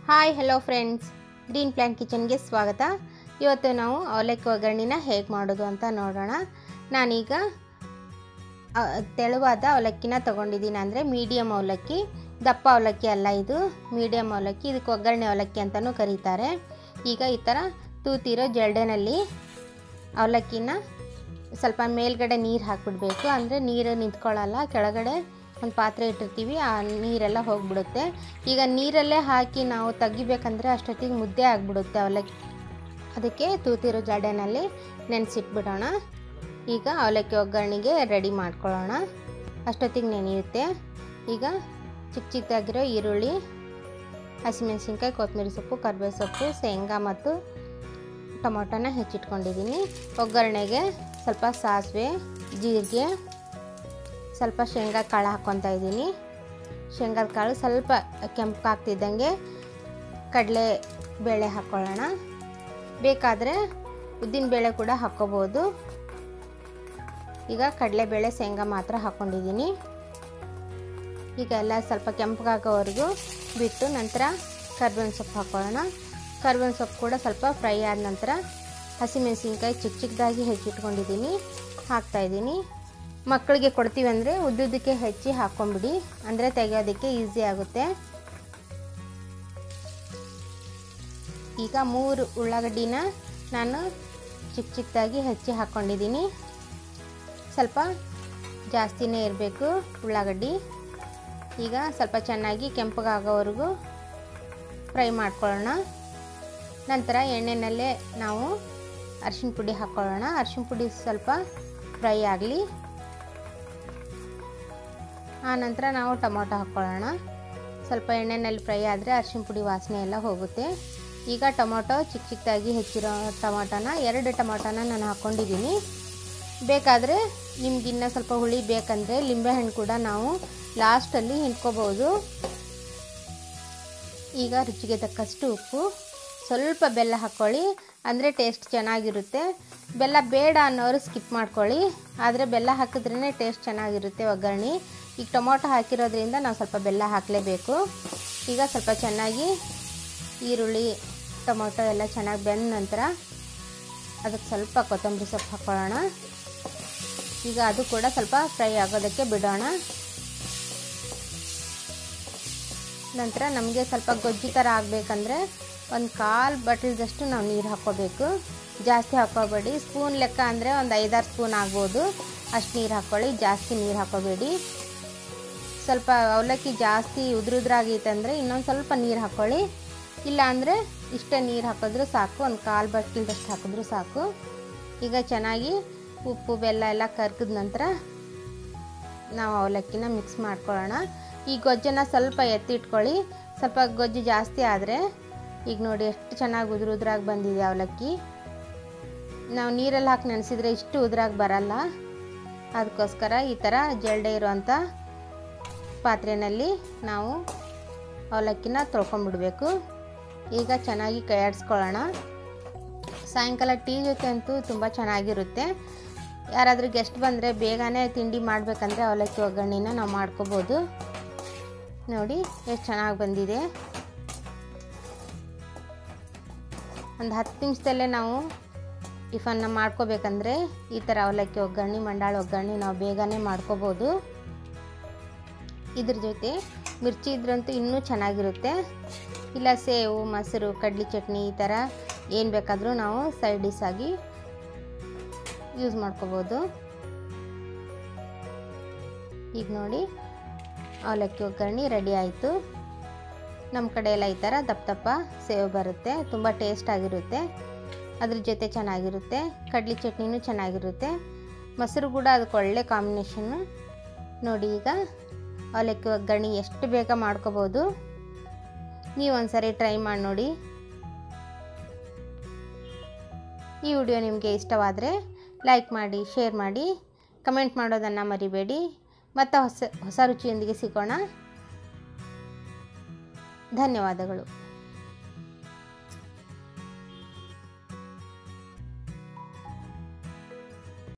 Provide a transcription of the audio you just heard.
Hi hello friends, green plant ಕಿಚನ್ಗೆ ಸ್ವಾಗತ. ಇವತ್ತು ನಾವು ಅವಲಕ್ಕಿ ಒಗ್ಗರಣೆನ ಹೇಗೆ ಮಾಡೋದು ಅಂತ ನೋಡೋಣ. ನಾನೀಗ ತೆಳುವಾದ ಅವಲಕ್ಕಿನ ತೊಗೊಂಡಿದ್ದೀನಿ, ಅಂದರೆ ಮೀಡಿಯಮ್ ಅವಲಕ್ಕಿ, ದಪ್ಪ ಅವಲಕ್ಕಿ ಅಲ್ಲ, ಇದು ಮೀಡಿಯಮ್ ಅವಲಕ್ಕಿ. ಇದಕ್ಕೆ ಒಗ್ಗರಣೆ ಅವಲಕ್ಕಿ ಅಂತಲೂ ಕರೀತಾರೆ. ಈಗ ಈ ಥರ ತೂತಿರೋ ಜರಡಿನಲ್ಲಿ ಅವಲಕ್ಕಿನ ಸ್ವಲ್ಪ ಮೇಲ್ಗಡೆ ನೀರು ಹಾಕಿಬಿಡ್ಬೇಕು, ಅಂದರೆ ನೀರು ನಿಂತ್ಕೊಳ್ಳಲ್ಲ. ಕೆಳಗಡೆ ಒಂದು ಪಾತ್ರೆ ಇಟ್ಟಿರ್ತೀವಿ, ಆ ನೀರೆಲ್ಲ ಹೋಗಿಬಿಡುತ್ತೆ. ಈಗ ನೀರಲ್ಲೇ ಹಾಕಿ ನಾವು ತೆಗಿಬೇಕಂದ್ರೆ ಅಷ್ಟೊತ್ತಿಗೆ ಮುದ್ದೆ ಆಗಿಬಿಡುತ್ತೆ ಅವಲಕ್ಕಿ. ಅದಕ್ಕೆ ತೂತಿರೋ ಜರಡಿನಲ್ಲಿ ನೆನೆಸಿಟ್ಬಿಡೋಣ. ಈಗ ಅವಲಕ್ಕಿ ಒಗ್ಗರಣೆಗೆ ರೆಡಿ ಮಾಡ್ಕೊಳ್ಳೋಣ. ಅಷ್ಟೊತ್ತಿಗೆ ನೆನೆಯುತ್ತೆ. ಈಗ ಚಿಕ್ಕ ಚಿಕ್ಕದಾಗಿರೋ ಈರುಳ್ಳಿ, ಹಸಿಮೆಣಸಿನ್ಕಾಯಿ, ಕೊತ್ತಂಬರಿ ಸೊಪ್ಪು, ಕರಿಬೇವು ಸೊಪ್ಪು, ಶೇಂಗಾ ಮತ್ತು ಟೊಮೊಟೊನ ಹೆಚ್ಚಿಟ್ಕೊಂಡಿದ್ದೀನಿ. ಒಗ್ಗರಣೆಗೆ ಸ್ವಲ್ಪ ಸಾಸಿವೆ, ಜೀರಿಗೆ, ಸ್ವಲ್ಪ ಶೇಂಗಾ ಕಾಳು ಹಾಕ್ಕೊತಾ ಇದ್ದೀನಿ. ಶೇಂಗಾದ ಕಾಳು ಸ್ವಲ್ಪ ಕೆಂಪಾಗ್ತಿದ್ದಂಗೆ ಕಡಲೆ ಬೇಳೆ ಹಾಕ್ಕೊಳ್ಳೋಣ. ಬೇಕಾದರೆ ಉದ್ದಿನಬೇಳೆ ಕೂಡ ಹಾಕ್ಕೋಬೋದು. ಈಗ ಕಡಲೆಬೇಳೆ, ಶೇಂಗಾ ಮಾತ್ರ ಹಾಕ್ಕೊಂಡಿದ್ದೀನಿ. ಈಗ ಎಲ್ಲ ಸ್ವಲ್ಪ ಕೆಂಪಗಾಗೋವರೆಗೂ ಬಿಟ್ಟು ನಂತರ ಕರಿಬೇವಿನ ಸೊಪ್ಪು ಹಾಕ್ಕೊಳ್ಳೋಣ. ಕರಿಬೇವಿನ ಸೊಪ್ಪು ಕೂಡ ಸ್ವಲ್ಪ ಫ್ರೈ ಆದ ನಂತರ ಹಸಿಮೆಣಸಿನ್ಕಾಯಿ ಚಿಕ್ಕ ಚಿಕ್ಕದಾಗಿ ಹೆಚ್ಚಿಟ್ಕೊಂಡಿದ್ದೀನಿ, ಹಾಕ್ತಾಯಿದ್ದೀನಿ. ಮಕ್ಕಳಿಗೆ ಕೊಡ್ತೀವಿ ಅಂದರೆ ಉದ್ದುದಕ್ಕೆ ಹೆಚ್ಚಿ ಹಾಕ್ಕೊಂಬಿಡಿ, ಅಂದರೆ ತೆಗೆಯೋದಕ್ಕೆ ಈಸಿ ಆಗುತ್ತೆ. ಈಗ 3 ಉಳ್ಳಾಗಡ್ಡಿನ ನಾನು ಚಿಕ್ಕ ಚಿಕ್ಕದಾಗಿ ಹೆಚ್ಚಿ ಹಾಕ್ಕೊಂಡಿದ್ದೀನಿ. ಸ್ವಲ್ಪ ಜಾಸ್ತಿನೇ ಇರಬೇಕು ಉಳ್ಳಾಗಡ್ಡಿ. ಈಗ ಸ್ವಲ್ಪ ಚೆನ್ನಾಗಿ ಕೆಂಪಗಾಗೋವರೆಗೂ ಫ್ರೈ ಮಾಡ್ಕೊಳ್ಳೋಣ. ನಂತರ ಎಣ್ಣೆನಲ್ಲೇ ನಾವು ಅರಿಶಿನ ಪುಡಿ ಹಾಕ್ಕೊಳ್ಳೋಣ. ಅರಿಶಿನ ಪುಡಿ ಸ್ವಲ್ಪ ಫ್ರೈ ಆಗಲಿ. ಆನಂತರ ನಾವು ಟೊಮೊಟೊ ಹಾಕ್ಕೊಳ್ಳೋಣ. ಸ್ವಲ್ಪ ಎಣ್ಣೆಯಲ್ಲಿ ಫ್ರೈ ಆದರೆ ಅರಿಶಿನ ಪುಡಿ ವಾಸನೆ ಎಲ್ಲ ಹೋಗುತ್ತೆ. ಈಗ ಟೊಮೊಟೊ ಚಿಕ್ಕ ಚಿಕ್ಕದಾಗಿ ಹೆಚ್ಚಿರೋ ಟೊಮೊಟೊನ 2 ಟೊಮೊಟೊನ ನಾನು ಹಾಕ್ಕೊಂಡಿದ್ದೀನಿ. ಬೇಕಾದರೆ ನಿಮ್ಗಿನ್ನ ಸ್ವಲ್ಪ ಹುಳಿ ಬೇಕಂದರೆ ಲಿಂಬೆಹಣ್ಣು ಕೂಡ ನಾವು ಲಾಸ್ಟಲ್ಲಿ ಹಿಂಡ್ಕೋಬೋದು. ಈಗ ರುಚಿಗೆ ತಕ್ಕಷ್ಟು ಉಪ್ಪು, ಸ್ವಲ್ಪ ಬೆಲ್ಲ ಹಾಕ್ಕೊಳ್ಳಿ, ಅಂದರೆ ಟೇಸ್ಟ್ ಚೆನ್ನಾಗಿರುತ್ತೆ. ಬೆಲ್ಲ ಬೇಡ ಅನ್ನೋರು ಸ್ಕಿಪ್ ಮಾಡ್ಕೊಳ್ಳಿ, ಆದರೆ ಬೆಲ್ಲ ಹಾಕಿದ್ರೇ ಟೇಸ್ಟ್ ಚೆನ್ನಾಗಿರುತ್ತೆ ಒಗ್ಗರಣೆ. ಈಗ ಟೊಮೊಟೊ ಹಾಕಿರೋದ್ರಿಂದ ನಾವು ಸ್ವಲ್ಪ ಬೆಲ್ಲ ಹಾಕಲೇಬೇಕು. ಈಗ ಸ್ವಲ್ಪ ಚೆನ್ನಾಗಿ ಈರುಳ್ಳಿ, ಟೊಮೊಟೊ ಎಲ್ಲ ಚೆನ್ನಾಗಿ ಬೆಂದ ನಂತರ ಅದಕ್ಕೆ ಸ್ವಲ್ಪ ಕೊತ್ತಂಬರಿ ಸೊಪ್ಪು ಹಾಕ್ಕೊಳ್ಳೋಣ. ಈಗ ಅದು ಕೂಡ ಸ್ವಲ್ಪ ಫ್ರೈ ಆಗೋದಕ್ಕೆ ಬಿಡೋಣ. ನಂತರ ನಮಗೆ ಸ್ವಲ್ಪ ಗೊಜ್ಜು ಥರ ಆಗಬೇಕಂದ್ರೆ 1/4 ಬಟ್ಲದಷ್ಟು ನಾವು ನೀರು ಹಾಕ್ಕೋಬೇಕು. ಜಾಸ್ತಿ ಹಾಕ್ಕೋಬೇಡಿ. ಸ್ಪೂನ್ ಲೆಕ್ಕ ಅಂದರೆ ಒಂದು 5-6 ಸ್ಪೂನ್ ಆಗ್ಬೋದು, ಅಷ್ಟು ನೀರು ಹಾಕ್ಕೊಳ್ಳಿ. ಜಾಸ್ತಿ ನೀರು ಹಾಕ್ಕೋಬೇಡಿ. ಸ್ವಲ್ಪ ಅವಲಕ್ಕಿ ಜಾಸ್ತಿ ಉದುರಾಗೈತಂದರೆ ಇನ್ನೊಂದು ಸ್ವಲ್ಪ ನೀರು ಹಾಕ್ಕೊಳ್ಳಿ. ಇಲ್ಲ ಅಂದರೆ ಇಷ್ಟೇ ನೀರು ಹಾಕಿದ್ರೂ ಸಾಕು, 1/4 ಬಟ್ಲದಷ್ಟು ಹಾಕಿದ್ರೂ ಸಾಕು. ಈಗ ಚೆನ್ನಾಗಿ ಉಪ್ಪು ಬೆಲ್ಲ ಎಲ್ಲ ಕರ್ಕಿದ ನಂತರ ನಾವು ಅವಲಕ್ಕಿನ ಮಿಕ್ಸ್ ಮಾಡ್ಕೊಳ್ಳೋಣ. ಈ ಗೊಜ್ಜನ್ನು ಸ್ವಲ್ಪ ಎತ್ತಿಟ್ಕೊಳ್ಳಿ. ಸ್ವಲ್ಪ ಗೊಜ್ಜು ಜಾಸ್ತಿ ಆದರೆ ಈಗ ನೋಡಿ ಎಷ್ಟು ಚೆನ್ನಾಗಿ ಉದುರಾಗಿ ಬಂದಿದೆ ಅವಲಕ್ಕಿ. ನಾವು ನೀರಲ್ಲಿ ಹಾಕಿ ನೆನೆಸಿದರೆ ಇಷ್ಟು ಉದುರಾಗಿ ಬರಲ್ಲ. ಅದಕ್ಕೋಸ್ಕರ ಈ ಥರ ಜರಡೆ ಇರೋವಂಥ ಪಾತ್ರೆಯಲ್ಲಿ ನಾವು ಅವಲಕ್ಕಿನ ತೊಳ್ಕೊಂಡ್ಬಿಡ್ಬೇಕು. ಈಗ ಚೆನ್ನಾಗಿ ಕೈ ಆಡಿಸ್ಕೊಳ್ಳೋಣ. ಸಾಯಂಕಾಲ ಟೀ ಜೊತೆ ಅಂತೂ ತುಂಬ ಚೆನ್ನಾಗಿರುತ್ತೆ. ಯಾರಾದರೂ ಗೆಸ್ಟ್ ಬಂದರೆ ಬೇಗನೆ ತಿಂಡಿ ಮಾಡಬೇಕಂದ್ರೆ ಅವಲಕ್ಕಿ ಒಗ್ಗರಣೆನ ನಾವು ಮಾಡ್ಕೋಬೋದು. ನೋಡಿ ಎಷ್ಟು ಚೆನ್ನಾಗಿ ಬಂದಿದೆ. ಒಂದು 10 ನಿಮಿಷದಲ್ಲೇ ನಾವು ಟಿಫನ್ನ ಮಾಡ್ಕೋಬೇಕಂದ್ರೆ ಈ ಥರ ಅವಲಕ್ಕಿ ಒಗ್ಗರಣೆ, ಮಂಡಾಳ ಒಗ್ಗರಣೆ ನಾವು ಬೇಗನೆ ಮಾಡ್ಕೋಬೋದು. ಇದ್ರ ಜೊತೆ ಮಿರ್ಚಿ ಇದ್ರಂತೂ ಇನ್ನೂ ಚೆನ್ನಾಗಿರುತ್ತೆ. ಇಲ್ಲ ಸೇವು, ಮೊಸರು, ಕಡ್ಲಿ ಚಟ್ನಿ ಈ ಥರ ಏನು ಬೇಕಾದರೂ ನಾವು ಸೈಡ್ ಡಿಶ್ ಆಗಿ ಯೂಸ್ ಮಾಡ್ಕೋಬೋದು. ಈಗ ನೋಡಿ ಅವಲಕ್ಕಿ ಒಗ್ಗರಣೆ ರೆಡಿ ಆಯಿತು. ನಮ್ಮ ಕಡೆ ಎಲ್ಲ ಈ ಥರ ದಪ್ಪ ದಪ್ಪ ಸೇವು ಬರುತ್ತೆ, ತುಂಬ ಟೇಸ್ಟ್ ಆಗಿರುತ್ತೆ. ಅದ್ರ ಜೊತೆ ಚೆನ್ನಾಗಿರುತ್ತೆ. ಕಡ್ಲಿ ಚಟ್ನಿನೂ ಚೆನ್ನಾಗಿರುತ್ತೆ. ಮೊಸರು ಕೂಡ ಅದಕ್ಕೆ ಒಳ್ಳೆ ಕಾಂಬಿನೇಷನ್ನು. ನೋಡಿ ಈಗ ಅವಲಕ್ಕಿ ಒಗ್ಗರಣೆ ಎಷ್ಟು ಬೇಗ ಮಾಡ್ಕೋಬೋದು. ನೀವು ಒಂದ್ಸರಿ ಟ್ರೈ ಮಾಡಿ ನೋಡಿ. ಈ ವಿಡಿಯೋ ನಿಮಗೆ ಇಷ್ಟವಾದರೆ ಲೈಕ್ ಮಾಡಿ, ಶೇರ್ ಮಾಡಿ, ಕಮೆಂಟ್ ಮಾಡೋದನ್ನು ಮರಿಬೇಡಿ. ಮತ್ತು ಹೊಸ ರುಚಿಯೊಂದಿಗೆ ಸಿಗೋಣ. ಧನ್ಯವಾದಗಳು.